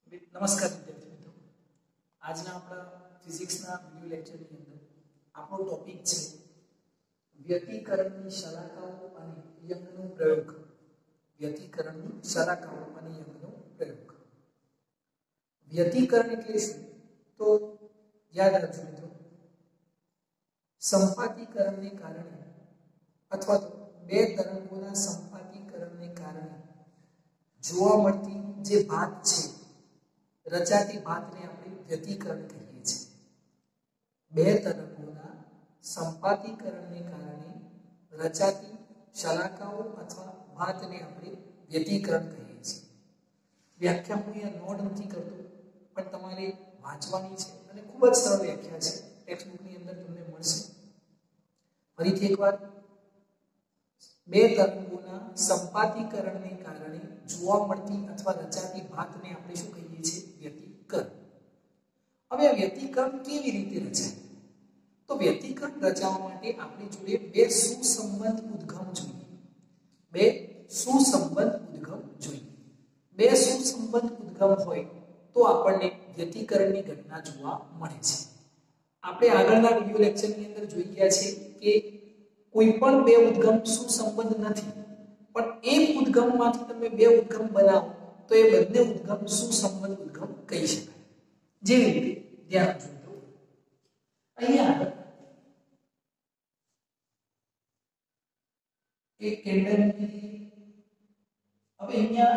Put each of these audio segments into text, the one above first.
નમસ્કાર વિદ્યાર્થી મિત્રો, આજના આપણા ફિઝિક્સના વિડિયો લેક્ચરની અંદર આપણો ટોપિક છે વ્યતિકરણની શલાકાઓ અને યંગનો પ્રયોગ. વ્યતિકરણની શલાકાઓ અને યંગનો પ્રયોગ. વ્યતિકરણ એટલે શું? તો યાદ રાખજો મિત્રો, સંપાતીકરણને કારણે અથવા તો બે તરંગોના સંપાતીકરણને કારણે જોવા મળતી જે ભાત છે, રચાતી ભાતને આપણે વ્યતિકરણ કહીએ છીએ. બે તરંગોના સંપાતીકરણને કારણે રચાતી શલાકાઓ અથવા ભાતને આપણે વ્યતિકરણ કહીએ છીએ. વ્યાખ્યા હું અહીંયા નોટ નથી કરતો, પણ તમારે વાંચવાની છે અને ખૂબ જ સરળ વ્યાખ્યા છે, ટેક્સ્ટ બુકની અંદર તમને મળશે. ફરીથી એકવાર, બે તરંગોના સંપાતીકરણને કારણે જોવા મળતી અથવા રચાતી ભાતને આપણે શું કહીએ છીએ? વ્યતિકરણ. હવે આ વ્યતિકરણ કેવી રીતે રચાય? તો વ્યતિકરણ રચાવવા માટે આપણી જોડે બે સુસંબંધ ઉદ્ગમ જોઈએ. બે સુસંબંધ ઉદ્ગમ જોઈએ. બે સુસંબંધ ઉદ્ગમ હોય તો આપણને વ્યતિકરણની ઘટના જોવા મળે છે. આપણે આગળના વિડિયો લેક્ચરની અંદર જોઈ ગયા છે કે કોઈ પણ બે ઉદ્ગમ સુસંબંધ નથી, પણ એક ઉદ્ગમમાંથી તમે બે ઉદ્ગમ બનાવો તો એ બંને ઉદ્ગમ સુસંબંધ ઉદ્ગમ કહી શકાય. જેવી રીતે ધ્યાન આપજો, અહીંયા એક કેન્ડલ મૂકી. હવે અહીંયા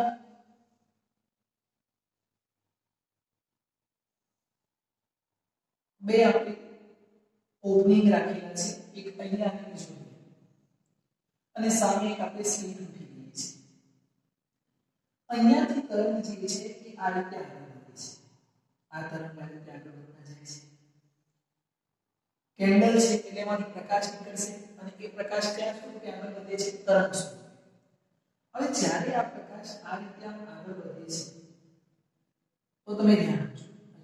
બે આપણે ઓપનિંગ રાખેલા છે, એક અહીંયા અને બીજું, અને સામે એક આપણે સ્લીટ મૂકી દીધી છે. અહીંયાથી તરંગ જે છે એ આ રીતે આગળ વધે છે. આ તરંગ આ રીતે આગળ વધતા જાય છે. કેન્ડલ છે એટલે એમાંથી પ્રકાશ નીકળશે અને એ પ્રકાશ ક્યાં સુધી આગળ વધે છે? તરંગ સુધી. હવે જ્યારે આ પ્રકાશ આ રીતે આગળ વધે છે તો તમે ધ્યાન આપજો,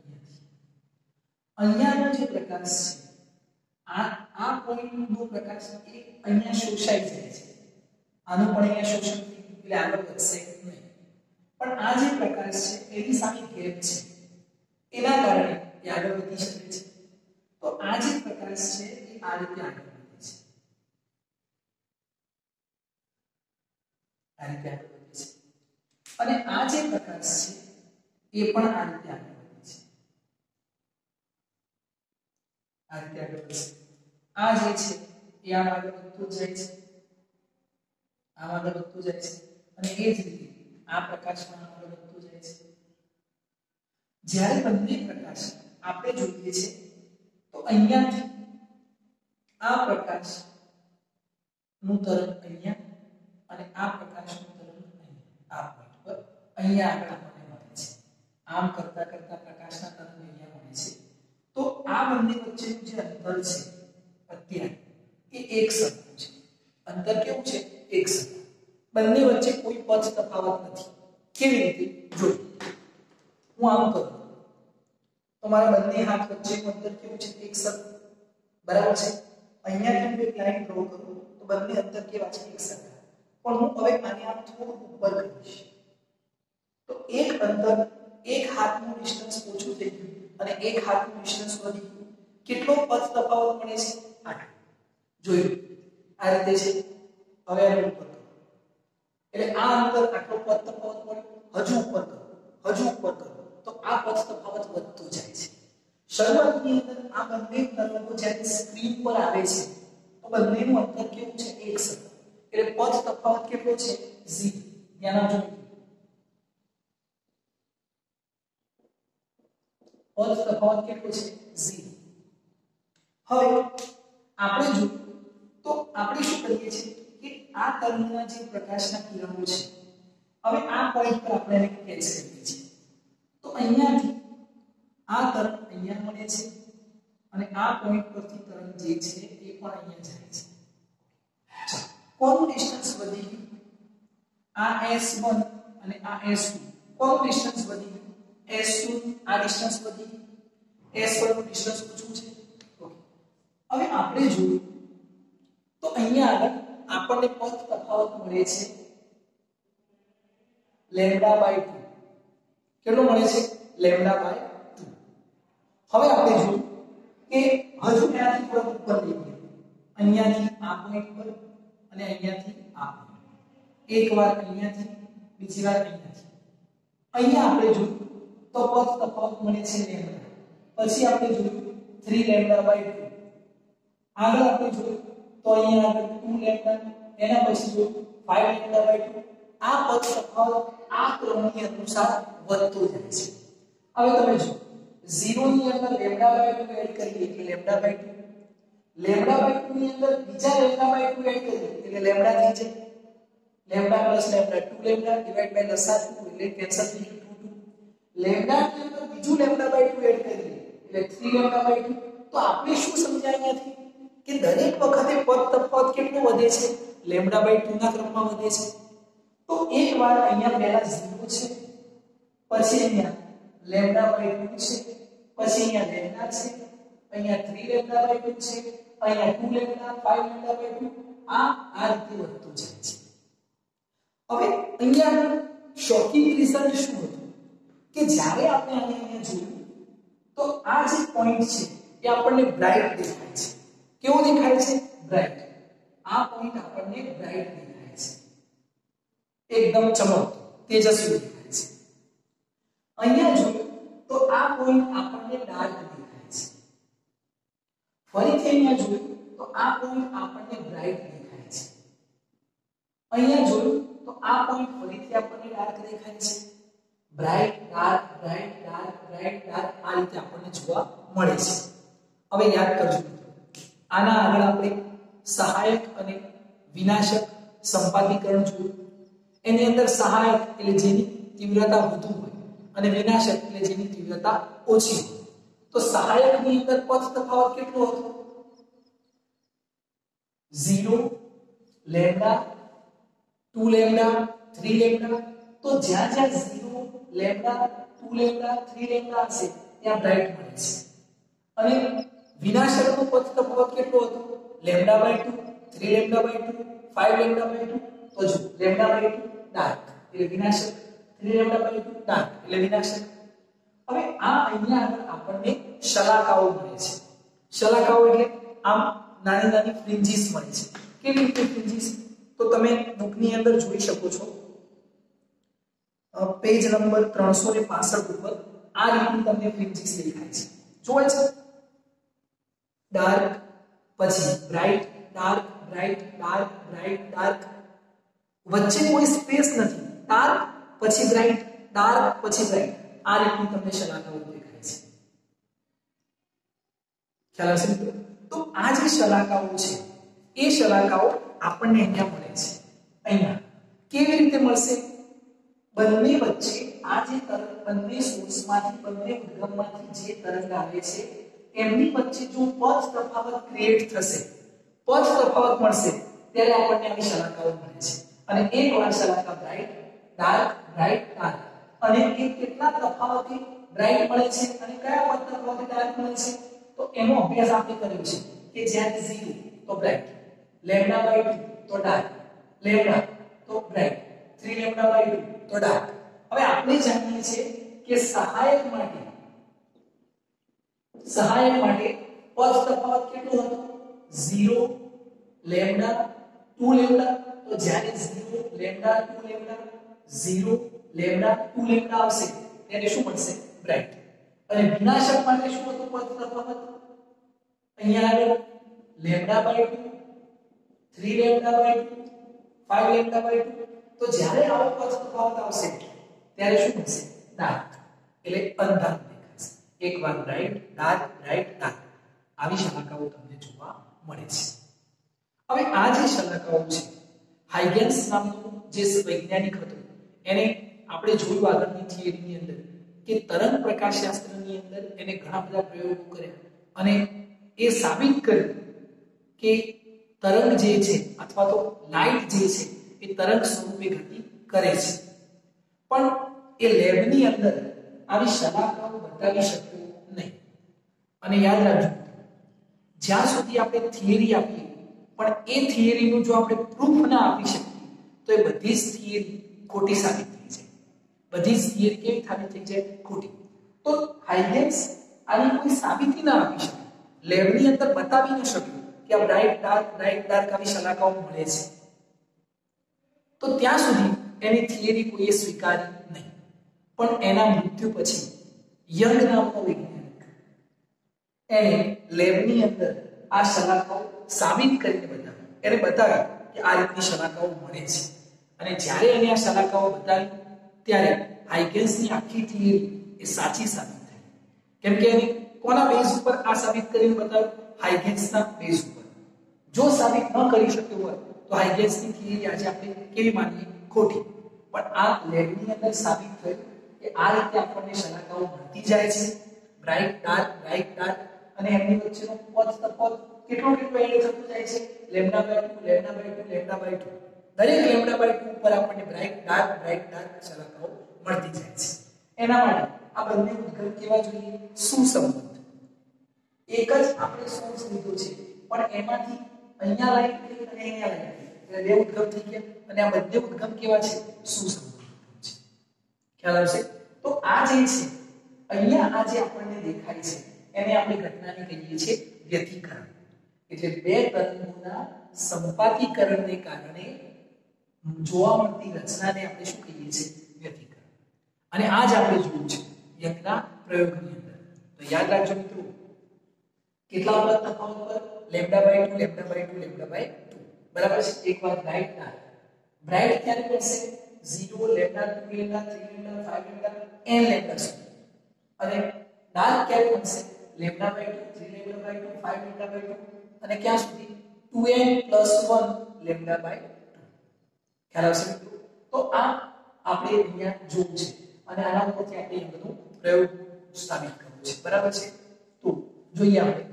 અહીંયાનો જે પ્રકાશ છે, આ પોઈન્ટનો પ્રકાશ એ અહીંયા શોષાઈ જાય છે. આનું પણ અહીંયા શોષણ થઈ ગયું એટલે આગળ વધશે નહીં. પણ આ જે પ્રકાશ છે એની સામે ગેપ છે, એના કારણે એ આગળ વધી શકે છે. તો આ જે પ્રકાશ છે એ આ રીતે આગળ વધે છે. આ રીતે આગળ વધે છે. અને આ જે પ્રકાશ છે એ પણ આ રીતે આગળ વધે છે. આ રીતે આગળ વધશે. આ જે છે એ આમ આગળ વધતું જાય છે, આમ આગળ વધતું જાય છે, અને એ જ રીતે આ પ્રકાશ પણ આગળ વધતું જાય છે. જ્યારે બંને પ્રકાશ આપણે જોઈએ છે તો અહીંયાથી આ પ્રકાશ નું તરંગ અહીંયા અને આ પ્રકાશનું તરંગ અહીંયા, આ પોઈન્ટ પર અહીંયા આગળ આપણને મળે છે. આમ કરતા કરતા પ્રકાશના તરંગ અહીંયા મળે છે. તો આ બંને વચ્ચેનું જે અંતર છે અત્યારે એ એક સરખું છે. અંતર કેવું છે? એક સરખું. બંને વચ્ચે કોઈ પથ તફાવત નથી. કેવી રીતે? જો હું આમ કરું તો મારા બંને હાથ વચ્ચેનું અંતર કેવું છે? એક સરખું. બરાબર છે? અહીંયાથી હું એક લાઈન ડ્રો કરું તો બંને અંતર કેવા છે? એક સરખા. પણ હું હવે આને આમ થોડું ઉપર કરીશ તો એક અંતર, એક હાથનું ડિસ્ટન્સ ઓછું થઈ ગયું અને એક હાથનું ડિસ્ટન્સ વધી ગયું. કેટલો પથ તફાવત મળે છે? 8. જોયું આ રીતે છે. હવે આને ઉપર કરો એટલે આ અંતર આટલો પથ તફાવત મળ્યો. હજુ ઉપર કરો, હજુ ઉપર કરો તો આ પથ તફાવત વધતો જાય છે. શરૂઆતની અંદર આ બંને તરંગો જ્યારે સ્ક્રીન પર આવે છે તો બંનેનું અંતર કેવું છે? એક સરખું. એટલે પથ તફાવત કેટલો છે? 0. ધ્યાન આપજો. પથ તફાવત કેટલો છે? 0. હવે આપણે જો તો આપણે શું કરીએ છીએ કે આ તરંગના જે પ્રકાશના કિરણો છે, હવે આ પોઈન્ટ પર આપણે એને કેચ કરીએ છીએ. તો અહીંયાથી આ તરંગ અહીંયા મળે છે અને આ પોઈન્ટ પરથી તરંગ જે છે એ પણ અહીંયા જાય છે. ચાલો, કોનું ડિસ્ટન્સ વધી ગયું? આ S1 અને આ S2. કોનું ડિસ્ટન્સ વધી ગયું? S2. આ ડિસ્ટન્સ વધી ગયું. S1 નું ડિસ્ટન્સ ઓછું છે. ઓકે, હવે આપણે જોઈએ તો અહીંયા આગળ આપણને પથ તફાવત મળે છે λ/2. કેટલો મળે છે λ/2. હવે આપણે જોયું કે હજુ એનાથી થોડું ઉપર લઈ ગયા, અહીંયાથી આ પોઈન્ટ પર અને અહીંયાથી આ પોઈન્ટ, એકવાર અહીંયાથી બીજી વાર અહીંયાથી. અહીંયા આપણે જોયું તો પદ તફાવત મળે છે λ, પછી આપણે જોયું 3λ/2. આગળ આપણે જોયું તો અહીંયા આગળ 2λ, એના પછી જોયું 5λ/2. આ પદ તફાવત આ ક્રમની અનુસાર વધતો જાય છે. હવે તમે જો 0 ની અંદર λ/2 એડ કરીએ એટલે λ/2, λ/2 ની અંદર બીજા λ/2 એડ કરીએ એટલે λ થઈ જાય, λ + λ 2λ ડિવાઇડ બાય લસા 2 એટલે કેન્સલ થઈ ગયું 2 2. λ ની અંદર બીજું λ/2 એડ કરીએ એટલે 3λ/2. તો આપણે શું સમજાય અહીંયાથી કે દરેક વખતે પદ તફાવત કેટલો વધે છે, λ/2 ના ક્રમમાં વધે છે. તો એકવાર અહીંયા પહેલા 0 છે, પછી અહીંયા λ/2 છે, પછી અહીંયા λ છે, અહીંયા 3λ/2 છે, અહીંયા 2λ, 5λ/2. આ રીતે વધતું જાય છે. હવે અહીંયા શોકિંગ રિઝલ્ટ શું હતું કે જ્યારે આપણે આને અહીંયા જોયું તો આ જે પોઈન્ટ છે એ આપણને બ્રાઇટ દેખાય છે. કેવો દેખાય છે? બ્રાઇટ. આ પોઈન્ટ આપણને બ્રાઇટ દેખાય છે, એકદમ ચમકતો તેજસ્વી દેખાય છે. અહીંયા જોયું તો આ પોઈન્ટ આપણને ડાર્ક દેખાય છે. ફરીથી અહીંયા જોયું તો આ પોઈન્ટ આપણને બ્રાઇટ દેખાય છે. અહીંયા જોયું તો આ પોઈન્ટ ફરીથી આપણને ડાર્ક દેખાય છે. Bright dark bright dark bright dark આ રીતે આપણને જોવા મળે છે. હવે યાદ કરજો, આના આગળ આપણે સહાયક અને વિનાશક સંપાતીકરણ જોયું. એની અંદર સહાયક એટલે જેની તીવ્રતા વધુ હોય અને વિનાશક એટલે જેની તીવ્રતા ઓછી હોય. તો સહાયકની અંદર પદ તફાવત કેટલો હતો? 0 λ 2λ 3λ. તો જ્યાં જ્યાં 0 λ 2λ 3λ હશે ત્યાં બ્રાઇટ મળે છે. અને વિનાશકનો પદ તફાવત કેટલો હતો? λ/2 3λ/2 5λ/2. તો જો λ/2 ડાર્ક એટલે વિનાશક, 3λ/2 ડાર્ક એટલે વિનાશક. હવે આ અહીંયા આગળ આપણને શલાકાઓ મળે છે. શલાકાઓ એટલે આમ નાની નાની ફ્રિન્જીસ મળે છે. કેવી રીતે ફ્રિન્જીસ? તો તમે બુકની અંદર જોઈ શકો છો, પેજ નંબર 365 ઉપર આ રીતની તમને ફ્રિન્જીસ દેખાય છે. જોવે છે? ડાર્ક પછી bright dark bright dark bright dark, વચ્ચે કોઈ સ્પેસ નથી. ડાર્ક પછી બ્રાઇટ ડાર્ક પછી બ્રાઇટ, આ રીતની તમને શલાકાઓ દેખાય છે. ખ્યાલ આવશે મિત્રો? તો આ જે શલાકાઓ છે એ શલાકાઓ આપણને અહીંયા મળે છે. અહીંયા કેવી રીતે મળશે? બંને વચ્ચે આ જે તરંગ, બંને સોર્સમાંથી બંને ઉદ્ગમમાંથી જે તરંગ આવે છે એમની વચ્ચે જો પદ તફાવત ક્રિએટ થશે, પદ તફાવત મળશે ત્યારે આપણને આવી શલાકાઓ મળે છે. અને એકવાર શલાકા બ્રાઇટ ડાર્ક બ્રાઇટ ડાર્ક, અને એ કેટલા તફાવતથી બ્રાઇટ મળે છે અને કયા પદ તફાવતથી ડાર્ક મળે છે તો એનો અભ્યાસ આપણે કર્યો છે કે જ્યારે 0 તો બ્રાઇટ, λ/2 તો ડાર્ક, λ તો બ્રાઇટ, 3λ/2 તો ડાર્ક. હવે આપણે જાણીએ છીએ કે સહાયક માટે પદ તફાવત કેટલો હતો? 0 λ 2λ. તો જ્યારે 0 λ 2λ 0 λ 2λ આવશે ત્યારે શું મળશે? બ્રાઇટ. અને વિનાશક માટે શું હતું પદ તફાવત? અહીંયા આગળ λ/2 3λ/2 5λ/2. તો જ્યારે આવો પદ તફાવત આવશે ત્યારે શું મળશે? ડાર્ક એટલે અંધારું દેખાશે. એકવાર બ્રાઇટ ડાર્ક બ્રાઇટ ડાર્ક આવી શલાકાઓ તમને જોવા મળે છે. હવે આ જે શલાકાઓ છે, હાઇગેન્સ નામનો જે વૈજ્ઞાનિક હતો એને આપણે જોયું આગળની થિયરીની અંદર કે તરંગ પ્રકાશશાસ્ત્રની અંદર એને ઘણા બધા પ્રયોગો કર્યા અને એ સાબિત કર્યું કે તરંગ જે છે અથવા તો લાઇટ જે છે એ તરંગ સ્વરૂપે ગતિ કરે છે. પણ એ લેબની અંદર આવી શલાકાઓ બતાવી શકતો નહીં. અને યાદ રાખજો, જ્યાં સુધી આપણે થિયરી આપીએ પણ એ થિયરીનું જો આપણે પ્રૂફ ના આપી શકીએ તો એ બધી જ થિયરી ખોટી સાબિત થઈ જાય. બધી જ થિયરી કેવી થાવી થઈ જાય ખોટી. તો હાઇગેન્સ આની કોઈ સાબિતી ના આપી શકે, લેબની અંદર બતાવી ન શક્યું કે આ બ્રાઇટ ડાર્ક આવી શલાકાઓ મળે છે, તો ત્યાં સુધી એની થિયરી કોઈએ સ્વીકારી નહીં. પણ એના મૃત્યુ પછી યંગ નામનો વૈજ્ઞાનિક એને લેબની અંદર આ શલાકાઓ સાબિત કરીને બતાવી. એને બતાવ્યું કે આ રીતની શલાકાઓ મળે છે, અને જ્યારે એને આ શલાકાઓ બતાવી ત્યારે હાઇગેન્સની આખી થિયરી એ સાચી સાબિત થઈ. કેમ કે એને કોના બેઝ ઉપર આ સાબિત કરીને બતાવ્યું? હાઇગેન્સના બેઝ ઉપર. જો સાબિત ન કરી શક્યો હોય તો હાઇગેન્સની થિયરી આજે આપણે કેવી માનીએ? ખોટી. પણ આ લેબની અંદર સાબિત થયું કે આ રીતે આપણને શલાકાઓ મળતી જાય છે, બ્રાઇટ ડાર્ક, અને એમની વચ્ચેનો તફાવત કેટલો એડ થતો જાય છે, લેમ્ડા બાય 2 લેમ્ડા બાય 2. દરેક લેમ્ડા બાય 2 ઉપર આપણને બ્રાઇટ ડાર્ક શલાકાઓ મળતી જાય છે. એના માટે આ બંને ઉદ્ગમ કેવા જોઈએ? સુસંબદ્ધ. એક જ આપણે સોર્સ લીધો છે, પણ એમાંથી અહીંયા લાઈન કરી અને અહીંયા લાઈન કરી, એટલે બે ઉદ્ગમ થઈ ગયા, અને આ બંને ઉદ્ગમ કેવા છે? સુસંબદ્ધ છે. ખ્યાલ આવશે? તો આ જે છે અહીંયા આ જે આપણને દેખાય છે એને આપણે ઘટનાને કહીએ છીએ વ્યતિકરણ. એટલે બે તરંગોના સંપાતીકરણને કારણે જોવા મળતી રચનાને આપણે શું કહીએ છીએ? વ્યતિકરણ. અને આ જ આપણે જોયું છે યંગના પ્રયોગની અંદર. તો યાદ રાખજો મિત્રો, કેટલા ઉપર તફાવત પર? Lambda by 2 lambda by 2. બરાબર છે? એક વાત બ્રાઇટ ડાર્ક. બ્રાઇટ ક્યારે બનશે? 0 lambda 2 lambda 3 lambda 5 lambda n lambda સુધી. અને ડાર્ક ક્યારે બનશે? Lambda by 2 3 lambda by 2 5 lambda by 2 અને ક્યાં સુધી? 2n + 1 lambda by 2. ખ્યાલ આવશે મિત્રો? તો આ આપણે અહીંયા જોવું છે, અને આના ઉપરથી આપણે એ બધું પ્રયોગ સ્થાપિત કરવું છે. બરાબર છે? તો જોઈએ આપણે.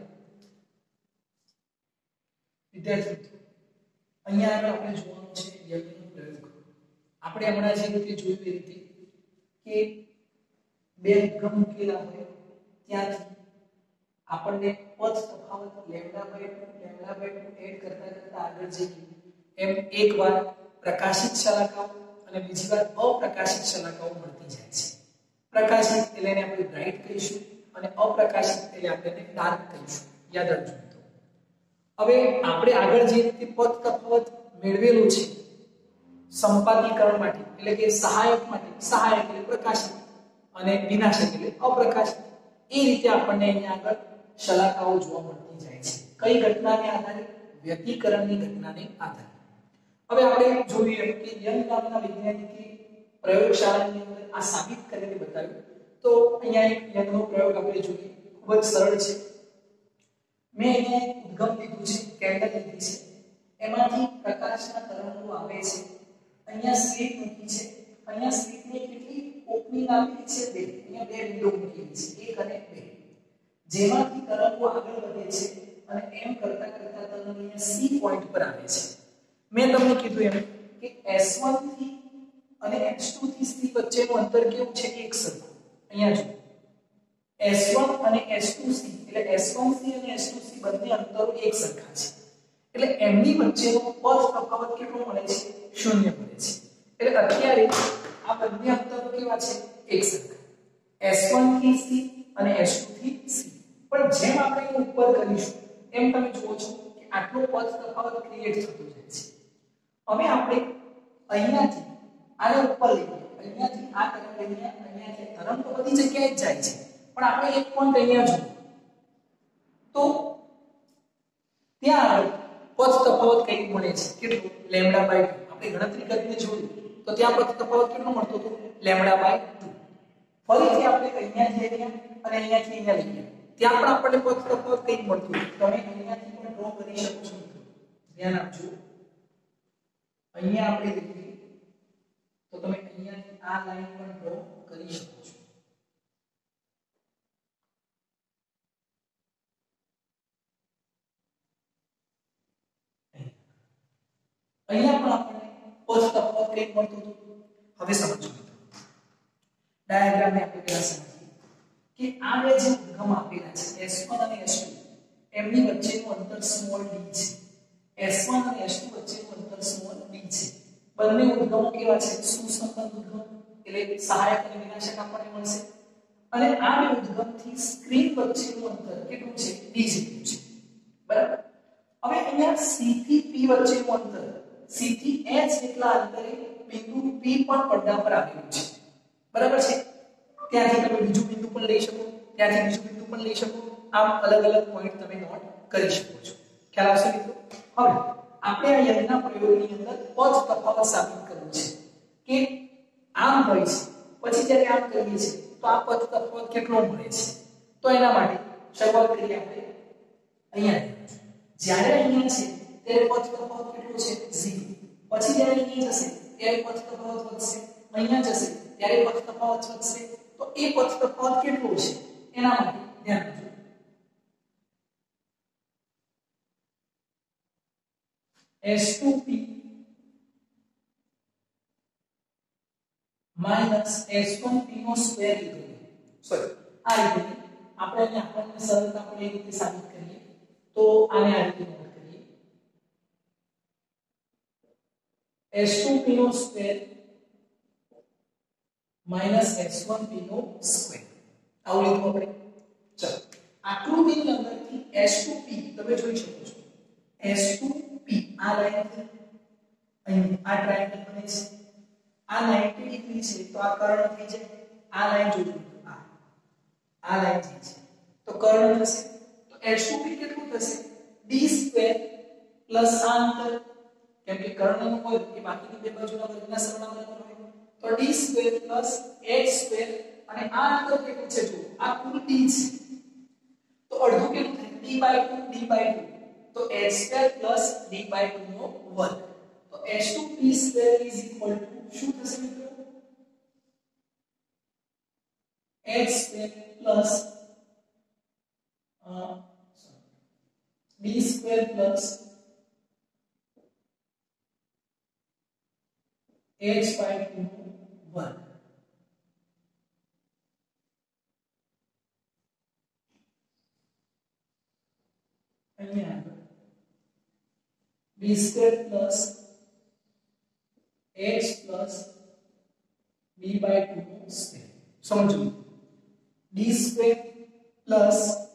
વિદ્યાર્થી મિત્રો, અહીંયા આપણે જોવાનું છે યંગનો પ્રયોગ. આપણે હમણાં જે રીતે જોયું એ રીતે કે બે ઉદ્ગમ મૂકેલા હોય ત્યાંથી આપણને પદ તફાવત લેમ્ડા બાય 2 એડ કરતા આગળ જઈએ એમ એકવાર પ્રકાશિત શલાકાઓ અને બીજી વાર અપ્રકાશિત શલાકાઓ મળતી જાય છે. પ્રકાશિત એટલે એને આપણે બ્રાઇટ કહીશું, અને અપ્રકાશિત એટલે આપણે એને ડાર્ક કહીશું. યાદ રાખજો. હવે આપણે આગળ જે રીતે પદ તફાવત મેળવેલો છે સંપાદીકરણ માટે, એટલે કે સહાયક માટે, સહાયક એટલે પ્રકાશિત અને વિનાશક એટલે અપ્રકાશિત, એ રીતે આપણને અહીંયા આગળ શલાકાઓ જોવા મળતી જાય છે. કઈ ઘટનાને આધારે? વ્યતિકરણની ઘટનાને આધારે. હવે આપણે જોઈએ કે યંગ નામના વૈજ્ઞાનિકે પ્રયોગશાળાની અંદર આ સાબિત કરીને બતાવ્યું. તો અહીંયા એક યંગનો પ્રયોગ આપણે જોઈએ, ખૂબ જ સરળ છે. મેં અહીંયા એક ઉદ્ગમ લીધું છે, કેન્ડલ લીધી છે, એમાંથી પ્રકાશના તરંગો આવે છે. અહીંયા સ્લિટ મૂકી છે, અહીંયા સ્લિટની કેટલી ઓપનિંગ આપેલી છે? 2. અહીંયા બે વિન્ડો મૂકેલી છે, 1 અને 2, જેમાંથી તરંગો આગળ વધે છે અને એમ કરતા તરંગ અહીંયા C પોઈન્ટ પર આવે છે. મેં તમને કીધું એમ કે S1 થી અને S2 થી C વચ્ચેનું અંતર કેવું છે? એક સરખું. અહીંયા જો S1 અને S2C એટલે S1C અને S2C બંને અંતરો એક સરખા છે, એટલે એમની વચ્ચેનો પદ તફાવત કેટલો મળે છે? 0 મળે છે. એટલે અત્યારે આ બંને અંતરો કેવા છે? એક સરખા. S1 થી C અને S2 થી C. પણ જેમ આપણે ઉપર કરીશું એમ તમે જુઓ છો કે આટલો પદ તફાવત ક્રિએટ થતો જાય છે. હવે આપણે અહીંયાથી આને ઉપર લઈએ, અહીંયાથી આ તરફ લઈએ, અહીંયાથી તરફ તો બધી જગ્યાએ જ જાય છે, પણ આપણે એક પોઈન્ટ અહીંયા જો તો ત્યાં પદ તફાવત કઈ મળે છે? કેટલો? Lambda by 2. આપણે ગણતરી કરીને જોયું તો ત્યાં પદ તફાવત કેટલો મળતો હતો? Lambda by 2. ફરીથી આપણે અહીંયા જઈએ અને અહીંયાથી અહીંયા લઈએ, ત્યાં પણ આપણને પદ તફાવત કઈ મળતું? તમે અહીંયાથી પણ ડ્રો કરી શકો છો. ધ્યાન આપજો, અહીંયા આપણે લઈએ તો તમે અહીંયાથી આ લાઈન પણ ડ્રો કરી શકો છો. અહીંયા પણ આપણને પદ તફાવત કઈ મળતું હતું? હવે સમજો ડાયાગ્રામ ને આપણે પહેલા સમજીએ કે આ બે જે ઉદ્ગમ આપેલા છે S1 અને S2, એમની વચ્ચેનું અંતર સ્મોલ d છે. S1 અને S2 વચ્ચેનું અંતર સ્મોલ d છે. બંને ઉદ્ગમો કેવા છે? સુસંબદ્ધ ઉદ્ગમ. એટલે સહાયક અને વિનાશક આપણને મળશે અને આ બે ઉદ્ગમથી સ્ક્રીન વચ્ચેનું અંતર કેટલું છે d જેટલું છે બરાબર હવે અહીંયા c થી p વચ્ચેનું અંતર c થી h જેટલા અંતરે બિંદુ p પણ પડદા પર આવેલું છે બરાબર છે ત્યાંથી તમે બીજું બિંદુ પણ લઈ શકો ત્યાંથી બીજું બિંદુ પણ લઈ શકો આમ અલગ અલગ પોઈન્ટ તમે નોટ કરી શકો છો ખ્યાલ આવશે મિત્રો હવે આપણે આ યંગના પ્રયોગની અંદર પદ તફાવત સાબિત કરવું છે કે આમ હોય છે પછી જ્યારે આમ કરીએ છીએ તો આ પદ તફાવત કેટલો મળે છે તો એના માટે શરૂઆત કરીએ આપણે અહીંયા જ્યારે અહીંયા છે ત્યારે પદ તફાવત કેટલો છે 0 પછી જ્યારે અહીંયા જશે ત્યારે પદ તફાવત વધશે અહીંયા જશે ત્યારે પદ તફાવત વધશે તો એ પદ તફાવત કેટલો છે એના માટે ધ્યાન રાખજો S2p minus S1p નો સ્ક્વેર લીધો સોરી આ રીતે આપણે અહીંયા આપણને સરળતા પડે એ રીતે સાબિત કરીએ તો આને આ રીતે નોટ કરીએ S2p નો સ્ક્વેર minus S1p નો સ્ક્વેર આવું લીધું આપણે ચલો આકૃતિની અંદરથી S2p તમે જોઈ શકો છો S2p આ લાઈન અહીં આ ટ્રાયેંગલ બને છે આ 90 ડિગ્રી છે તો આ કર્ણ થઈ જાય આ લાઈન જોજો આ લાઈન જે છે તો કર્ણ થશે તો S2p કેટલું થશે d² પ્લસ આ અંતર કેમ કે કર્ણનું હોય એ બાકીની બે બાજુના વર્ગના સરવાળા બરાબર હોય તો d² પ્લસ h² અને આ અંતર કેટલું છે જો આ કુલ d છે તો અડધું કેટલું થાય d/2 તો h² પ્લસ d/2 નો વર્ગ તો h2p² શું થશે મિત્રો h² plus d² plus h/2 નો વર્ગ અહીંયા d² plus h plus d/2 નો સ્ક્વેર સમજો d² plus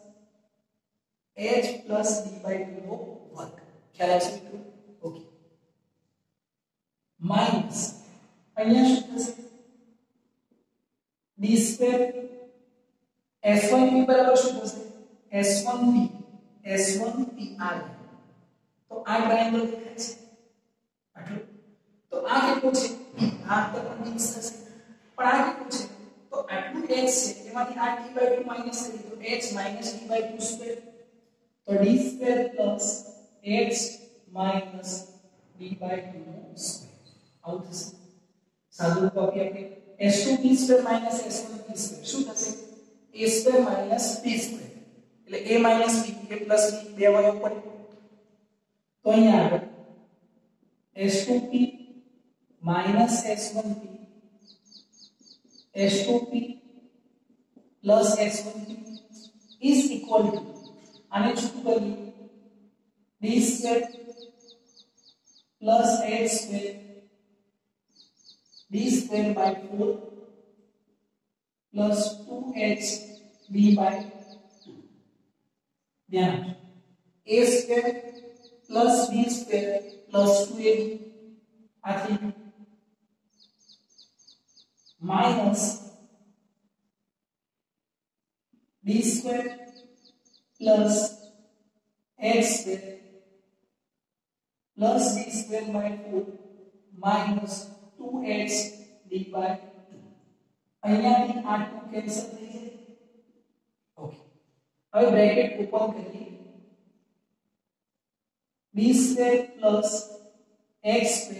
h plus d/2 નો વર્ગ ખ્યાલ આવશે મિત્રો ઓકે માઈનસ અહીંયા શું થશે d² s1p બરાબર શું થશે s1p r તો આ ટ્રાયેંગલ દેખાય છે આટલું તો આ કેટલું છે આ અંતર પણ મિક્સ થશે પણ આ કેટલું છે તો આટલું h છે એમાંથી આ d/2 માઈનસ કરી તો h માઈનસ d/2 સ્ક્વેર તો d² plus h minus d/2 નો સ્ક્વેર આવું થશે સાદું કોપી આપણે s2p² માઈનસ s1p² શું થશે a² માઈનસ p² એટલે a minus b a plus b બે વાર ઉપર તો અહીંયા આગળ s2p minus s1p s2p plus s1p is equal to આને છૂટું કરીએ d² plus h² d²/4 plus 2h d/2 ધ્યાન a² plus b² plus 2ab આથી minus d² plus h² plus d²/4 minus 2h d/2 અહીંયાથી આ 2 કેન્સલ થઈ જાય okay હવે બ્રેકેટ ઓપન કરીએ d² plus h²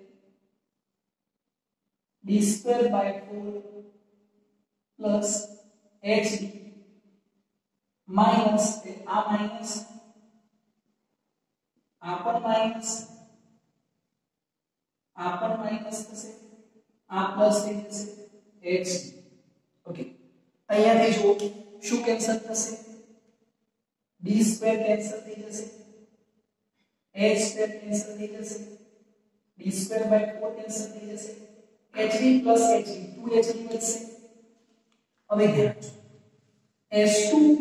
d²/4 plus hd minus આ minus આ પણ માઈનસ આ પણ માઈનસ થશે આ પ્લસ થઈ જશે hd ઓકે અહીંયાથી જો શું કેન્સલ થશે d² કેન્સલ થઈ જશે h² કેન્સલ થઈ જશે d²/4 કેન્સલ થઈ જશે hd plus hd 2hd બનશે હવે ધ્યાન આપજો s2p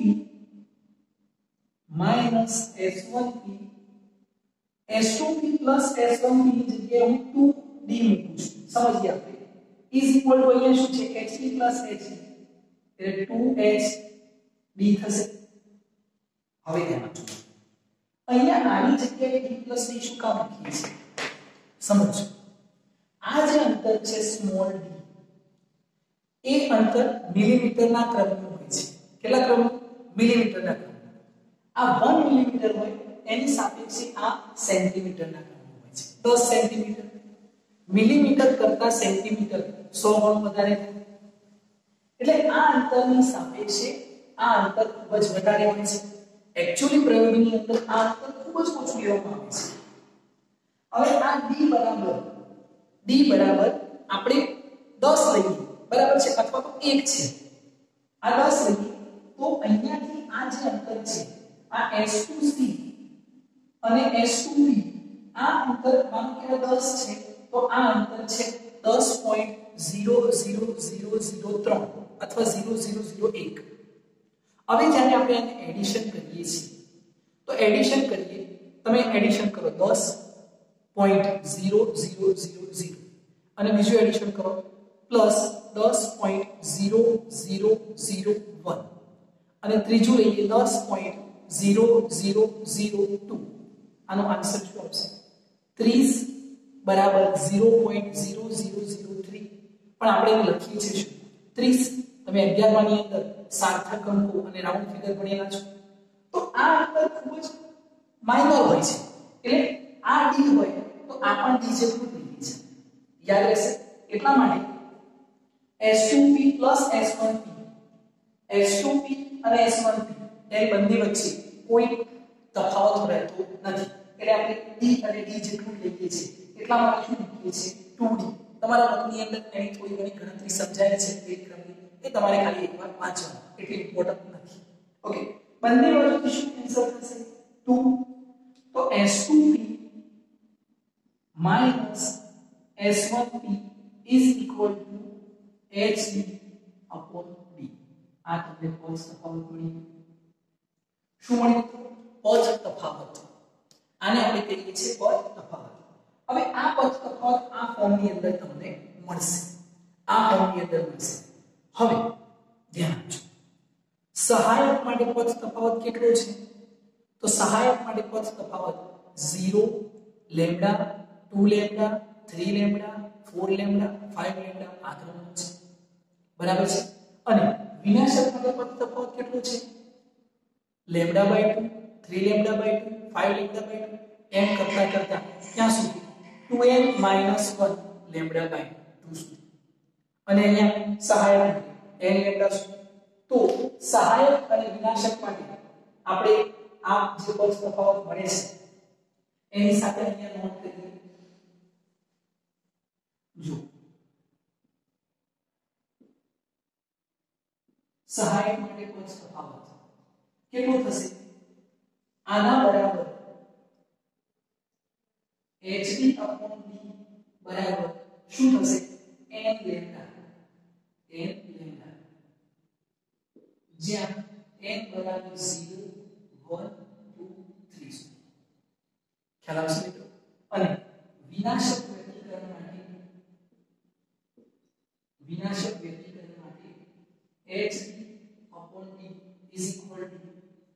minus s1p s2p plus s1p ની જગ્યાએ હું 2d મૂકું છું સમજીએ આપણે is equal to અહીંયા શું છે hd plus hd એટલે 2hd થશે હવે ધ્યાન આપજો અહીંયા આની જગ્યાએ d plus d શું કામ લખીએ છીએ સમજો આ જે અંતર છે સ્મોલ d એ અંતર મિલીમીટરના ક્રમનું હોય છે કેટલા ક્રમનું મિલીમીટરના ક્રમનું આ 1 મિલીમીટર હોય એની સાપેક્ષે આ સેન્ટીમીટરના ક્રમનું હોય છે 10 સેન્ટીમીટર મિલીમીટર કરતા સેન્ટીમીટર 100 ગણું વધારે થાય એટલે આ અંતરની સાપેક્ષે આ અંતર ખૂબ જ વધારે હોય છે एक्चुअली પ્રયોગની અંદર આ અંતર ખૂબ જ ઓછું લેવામાં આવે છે હવે આ d બરાબર આપણે 10 લઈએ બરાબર છે અથવા તો 1 છે આ 10 લઈએ તો અહીંયાથી આ જે અંતર છે આ s2c અને s2b આ અંતર માનો કે 10 છે તો આ અંતર છે 10.00003 અથવા 0001 હવે જ્યારે આપણે આને એડિશન કરીએ છીએ તો એડિશન કરીએ તમે એડિશન કરો 10.0000 અને બીજું એડિશન કરો પ્લસ 10.0001 અને ત્રીજું લઈએ 10.0002 આનો આન્સર શું આવશે 30 બરાબર 0.0003 પણ આપણે એને લખીએ છીએ શું 30 તમે 11 માની અંદર સાર્થક અંકો અને રાઉન્ડ ફિગર ભણેલા છો તો આ અંતર ખૂબ જ માઇનર હોય છે એટલે આ d હોય તો આ પણ d જેટલું જ લઈએ છે યાદ રહેશે એટલા માટે s2p s1p s2p અને s1p એ બંને વચ્ચે કોઈ તફાવત રહેતો નથી એટલે આપણે d અને d જેટલું લઈએ છીએ એટલા માટે શું લખીએ છીએ 2d તમારા મતની અંદર એની થોડી ઘણી ગણતરી સમજાય છે તે ક્રમની એ તમારે ખાલી એકવાર વાંચવાનું એટલે ઇમ્પોર્ટન્ટ નથી ઓકે બંને બાજુથી શું કેન્સલ થશે 2 તો s2p s1p is equal to hd upon d આ તમને પદ તફાવત મળી શું મળ્યું પદ તફાવત આને આપણે કહીએ છીએ પદ તફાવત હવે આ પદ તફાવત આ ફોર્મની અંદર તમને મળશે આ ફોર્મની અંદર મળશે હવે ધ્યાન આપજો સહાયક માટે પદ તફાવત કેટલો છે તો સહાયક માટે પદ તફાવત 0 lambda 2 lambda 3 lambda 4 lambda 5 lambda આ ક્રમનો છે બરાબર છે અને વિનાશક માટે પદ તફાવત કેટલો છે lambda by 2 3 lambda by 2 5 lambda by 2 એમ કરતા કરતા ક્યાં સુધી 2n - 1 લેમ્ડા બાય 2 સુધી અને અહીંયા સહાયક n લેમ્ડા તો સહાયક અને વિનાશક માટે આપણે આ જે પદ તફાવત મળે છે એની સાથે અહીંયા નોટ કરીએ જો સહાયક માટે પદ તફાવત કેટલો થશે આના બરાબર hd upon d બરાબર શું થશે n લેમ્ડા જ્યાં n બરાબર 0 1 2 3 ખ્યાલ આવશે મિત્રો અને વિનાશક વ્યક્તિકરણ માટે hd upon d is equal to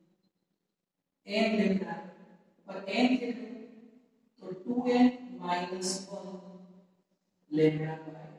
n lambda પર n કેટલું તો 2n - 1 લેમ્ડા બાય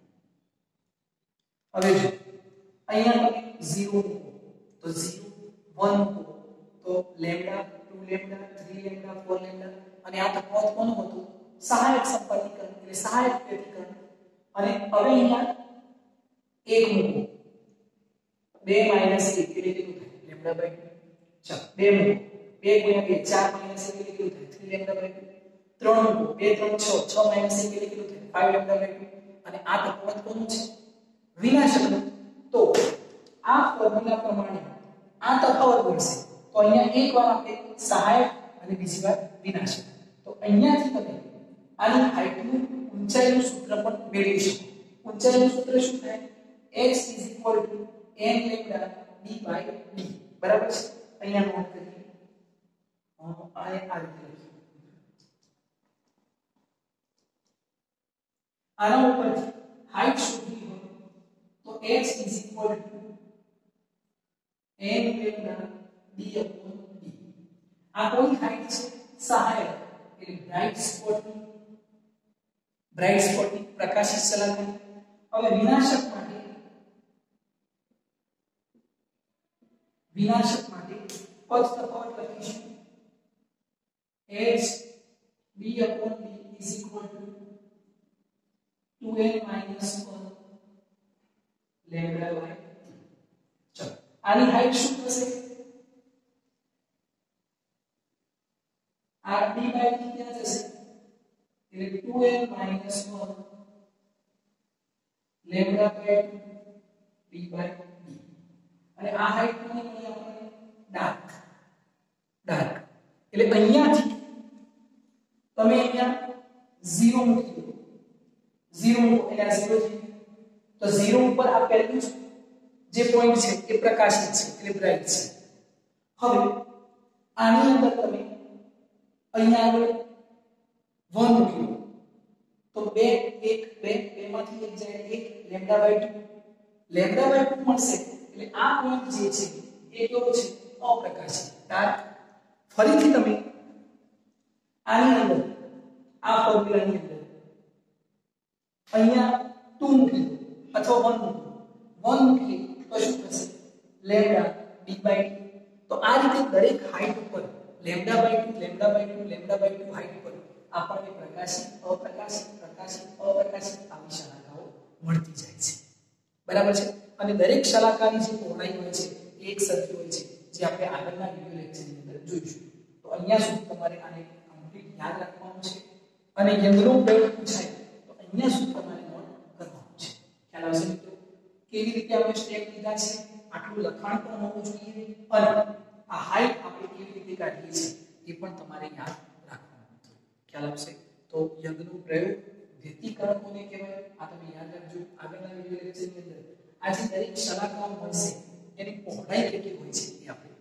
2 હવે જો અહીંયા તમે 0 મૂકો તો 0 1 મૂકો તો લેમ્ડા 2 લેમ્ડા 3 લેમ્ડા 4 લેમ્ડા અને આ તફાવત કોનું હતું સહાયક સંપર્કીકરણ એટલે સહાયક વ્યક્તિકરણ અને હવે અહીંયા 1 મૂકો 2 - 1 એટલે કેટલું થાય લેમ્ડા બાય 2 ચાલો 2 મૂકો 2 * 2 4 - 1 એટલે કેટલું થાય 3 લેમ્ડા બાય 2 3 મૂકો 2 3 6 6 - 1 એટલે કેટલું થાય 5 લેમ્ડા બાય 2 અને આ તફાવત કોનું છે વિનાશકનું તો આ ફોર્મ્યુલા પ્રમાણે આ તફાવત મળશે તો અહીંયા એકવાર આપણે સહાયક અને બીજી વાર વિનાશક તો અહીંયાથી તમે આની હાઈટનું ઊંચાઈનું સૂત્ર પણ મેળવી શકો ઊંચાઈનું સૂત્ર શું થાય x n lambda d by d બરાબર છે અહીંયા નોટ કરીએ આ રીતે લખીએ આના ઉપરથી હાઈટ શોધવી હોય તો x n lambda d upon d આ કોઈ હાઈટ છે સહાયક એટલે બ્રાઇટ સ્પોટની પ્રકાશિત શલાકાની હવે વિનાશક માટે પદ તફાવત લખીશું h b upon d is equal to 2n minus 1 lambda by ચલો આની હાઈટ શું થશે આ d by d ક્યાં જશે એટલે 2n minus 1 lambda by d by d અને આ હાઈટ કોની મળી આપણને ડાર્ક એટલે અહીંયાથી તમે અહીંયા 0 મૂકી દો 0 મૂકો એટલે આ 0 થઈ તો 0 ઉપર આ પહેલું જે પોઈન્ટ છે એ પ્રકાશિત છે એટલે બ્રાઇટ છે હવે આની અંદર તમે અહીંયા આગળ 1 મૂકી દો તો 2 1 2 માંથી એક જાય 1 લેમ્ડા બાય 2 મળશે એટલે આ પોઈન્ટ જે છે એ કેવો છે અપ્રકાશિત ડાર્ક ફરીથી તમે આની અંદર આ ફોર્મ્યુલાની અંદર અહીંયા 2 મૂકી દો અથવા 1 મૂકી તો શું થશે લેમ્ડા d બાય 2 તો આ રીતે દરેક હાઈટ ઉપર લેમ્ડા બાય 2 હાઈટ ઉપર આપણને પ્રકાશિત અપ્રકાશિત આવી શલાકાઓ મળતી જાય છે બરાબર છે અને દરેક શલાકાની જે પહોળાઈ હોય છે એ એક સરખી હોય છે જે આપણે આગળના વિડિયો લેક્ચરની અંદર જોઈશું તો અહીંયા સુધી તમારે આને કમ્પ્લીટ યાદ રાખવાનું છે અને યંગનો પ્રયોગ પૂછાય તો અહીંયા સુધી તમારે નોટ કરવાનું છે ખ્યાલ આવશે મિત્રો કેવી રીતે આપણે સ્ટેપ લીધા છે આટલું લખાણ પણ હોવું જોઈએ અને આ હાઈટ આપણે કેવી રીતે કાઢીએ છીએ એ પણ તમારે યાદ રાખવાનું છે ખ્યાલ આવશે તો યંગનો પ્રયોગ વ્યતિકરણ કોને કહેવાય આ તમે યાદ રાખજો આગળના વિડિયો લેક્ચરની અંદર આજે દરેક શલાકાઓ મળશે એની પહોળાઈ કેટલી હોય છે એ આપણે